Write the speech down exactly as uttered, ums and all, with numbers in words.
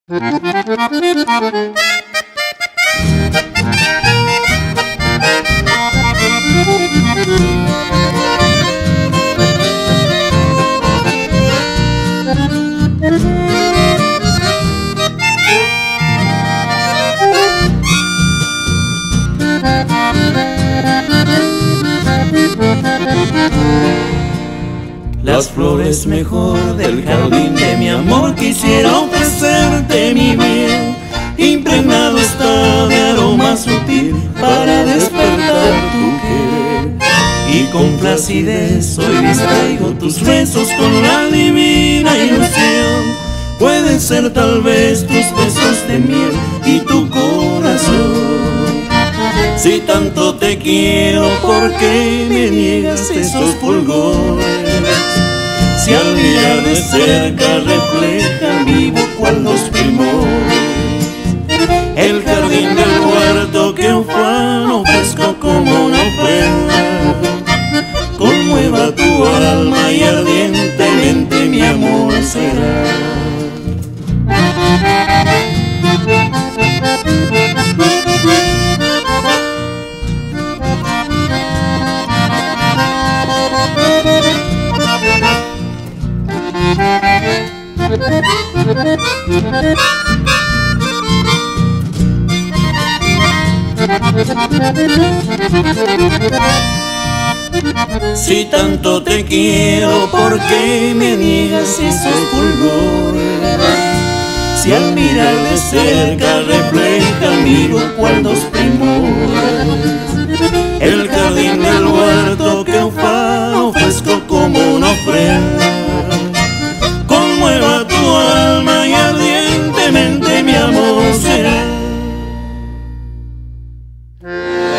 Las flores mejor del jardín de mi amor quisiera ofrecerte mi bien, impregnado está de aroma sutil para despertar tu querer. Y con placidez hoy distraigo tus besos con la divina ilusión. Pueden ser tal vez tus besos de miel y tu corazón. Si tanto te quiero, ¿por qué me niegas esos fulgores? Si al mirar de cerca reflejan vivo cual los primores. El jardín del huerto que ufano ofrezco como una ofrenda, conmueva tu alma y ardientemente mi amor será. Si tanto te quiero, ¿por qué me niegas esos fulgores? Si al mirar de cerca reflejan vivo cual dos primores. El jardín del huerto que ufano ofrezco como una ofrenda, conmueva tu alma y ardientemente mi amor será.